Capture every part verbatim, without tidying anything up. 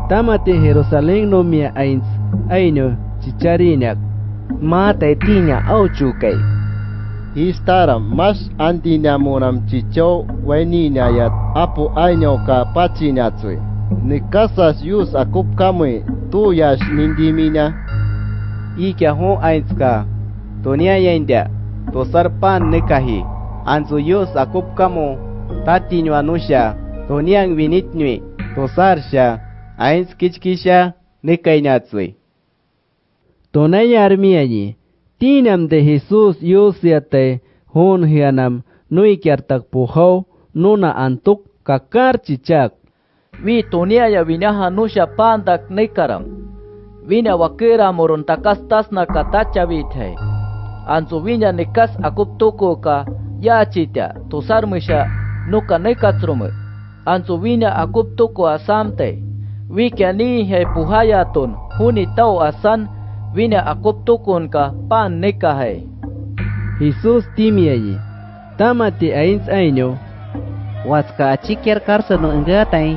tamate Jerusalén no mia ains aino chicharinak mate tinya au cukai Istaram mas antinya monam chicho waininya yat apu aino ka pachinya tsui nikasas yus akup kamui tu yash nindiminya Ika ho ains ka tonia yainda to sarpan nikahi anzu yus akup kamu tatinyo anusha toniang vinitnui to sarsha ains kichkisha nikainyatui Tonaya armiayi Tinam de Jesús yosiate hon hianam nui kiartak puhau nuna antuk kakar cicak. Vi tonia ya vinaha nusha pandak nekaram. Vina wakera moron takastas na katacha vithe. Anzu vinya nekas akup toko ka ya cita tosar misha nuka nekatsrume. Anzu vinya akup toko asamte. Vi kiani he puhayaton huni tau asan Vina akup tukun ka pan neka hai. Jesus timiayi. Tamati ains aino. Waska achikir karsano engatai.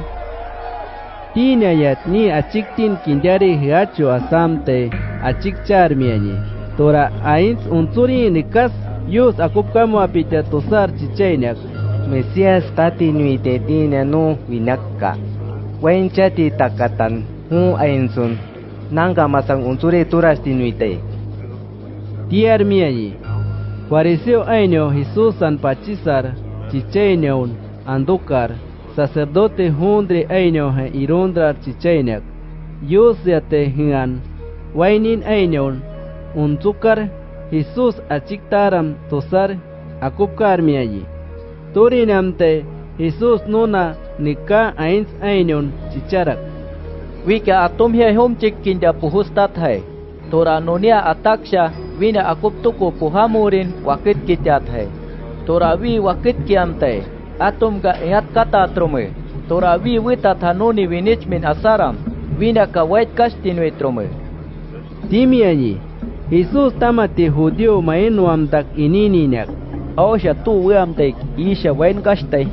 Tinayat ni achiktin kinjari hiacho asamte achik charmiayi. Tora ains unsuri nikas yus akup kamu apita tosar chichainak. Mesias tati nuite tina no vinakka. Wenchati takatan hu ainsun. Nangka masang unsuri turas tinuite. Tiar miayi. Fariseo aino Jesusan pachisar chichaineun andukar sacerdote hundre aino he irondrar chichainek. Yosiate hian wainin aineun unsukar Jesus achiktaram tosar akupkar miayi. Turinamte Jesus nuna nika ains aineun chicharak. Wika atom he hom chikinda puhustat hai. Tora nonia ataksha vina akup tuku puhamurin wakit kityat hai. Tora vi wakit kiamte. Atom ga ingat kata trume. Tora vi wita thanoni vinich min asaram. Vina ka wait kastinwe trume. Timiani. Jesus tamate judio maenu amtak inininak. Ausha tu wiamtek isha wain kastai.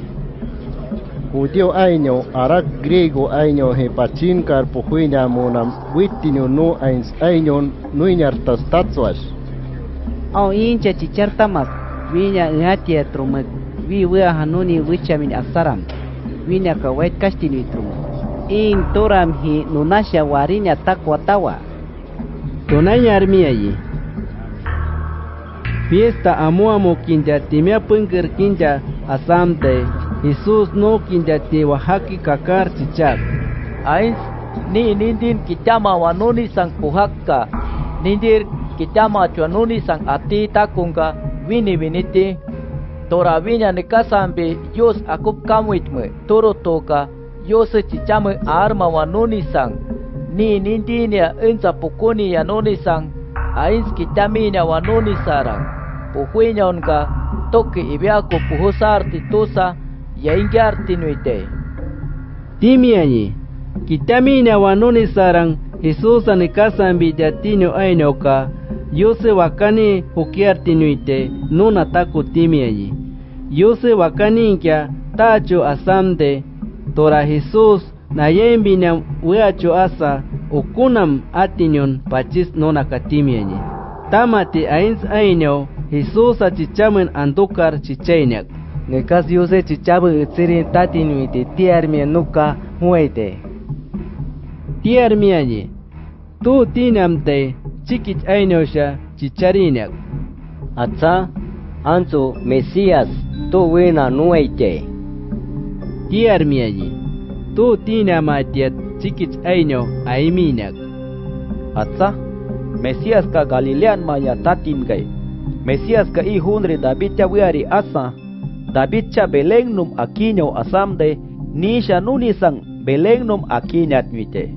Judeo aino arak griego aino he pachinkar puhuina monam wittinyo no ains ainon nuinyartas tatsuash. Au incha chichartamak vinya ngatia trumak vi wea hanuni wichamin asaram vinya ka wait kastinwi trumak in toram hi nunasha warinya takwa tawa. Tonanya armiayi. Fiesta amo amo kinja timia pengker kinja asamte Jesus no kinjati wahaki kakar cicak. Ains ni nindin kitama wanuni sang puhakka. Nindir kitama chuanuni sang ati takunga vini viniti. Tora vinya nikasambi yos akup kamuitme. Toro toka yos cicame arma wanuni sang. Ni nindinya enza pukuni yanuni sang. Ains kitaminya wanuni sarang. Puhuinya onka toki ibiaku puhusar titusa. Ya ingyar tinuite. Timiani. Kitamina wanuni sarang Jesus anikasambi jatino ainoka. Yose wakani hukiar tinuite nuna taku timiani. Yose wakani inkia tacho asamde. Tora Jesus nayembi na weacho asa ukunam atinyon pachis nona katimiani. Tamati ains aino Jesus achichamen andukar chichainak. Nekas yose chichabu utsirin tatinuite tiarmia nuka huete. Tiarmiayi. Tu tinamte chikich ainosha chicharinak. Atsa anzu Mesias tu wina nuete. Tiarmiayi. Tu tinamatiat chikich aino aiminak. Atsa Mesias ka Galilean maya tatin gay. Mesias ka ihunre David ya wiari asa. David cha belengnum akinyo asamde nisha nunisang belengnum akinyat mite.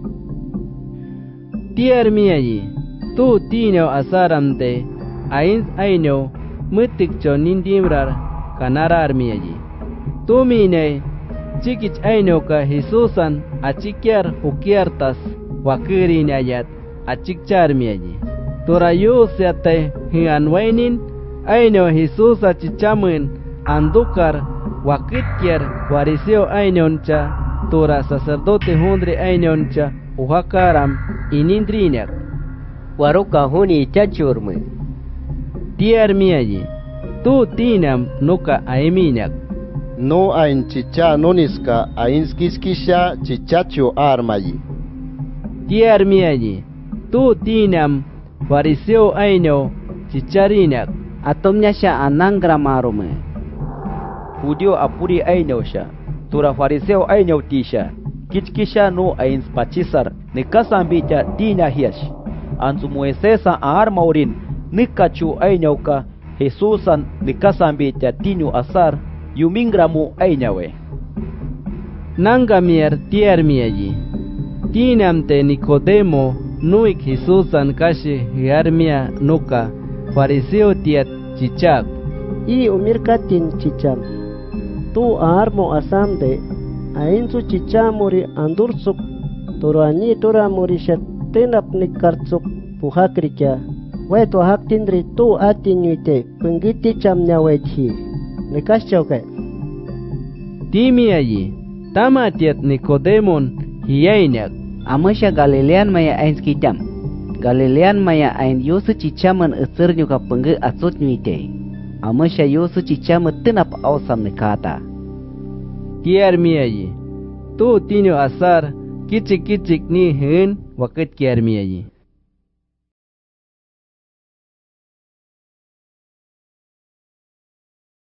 Tiarmiayi. Tu tino asaramte ains aino mutikcho nindimrar kanararmiayi. Tu mine chikich aino ka Jesusan achikyar hukiartas wakirinayat achikcharmiayi. Tora yusyate hian wainin aino Jesus achichamen andukar wakitkier wariseo ainoncha tora sacerdote hundre ainoncha uhakaram inindrinak. Waruka huni chachurme. Tiar miayi, tu tinam nuka aiminak. No ain chicha noniska ainskiskisha chichacho armayi. Tiar miayi, tu tinam fariseo aino chicharinak. Atomnya sya anangra marume. Judio apuri ainosha, tura fariseo aino tisha. Kichkisha no ains pachisar, nikasambicha tina hiash. Ansu muesesa aar maurin, nikachu ainauka, Jesusan nikasambicha tinu asar, yumingramu ainawe. Nangamier tiar miayi, tinamte Nicodemo nuik Jesusan kashi hiarmia nuka, fariseo tiat chichak. I umirkatin chicham. Tu armo asamde, ainsu chichamuri andursuk, turani turamuri tenap nikartsuk puhakrikya. Wetu hak tindri tu atinyuite, penggiti camnya wethi. Nikas choke. Timiayi, tamatiat Nicodemon hiyainak. Amasya Galilean maya ain skitam. Galilean maya ain yosu cicaman eser nyuka pengge asut nyuite. Amasya yosu cicaman tenap awsam nikata. Kiar miayi, tu tinyo asar kicik-kicik ni hen wakit kiar miayi.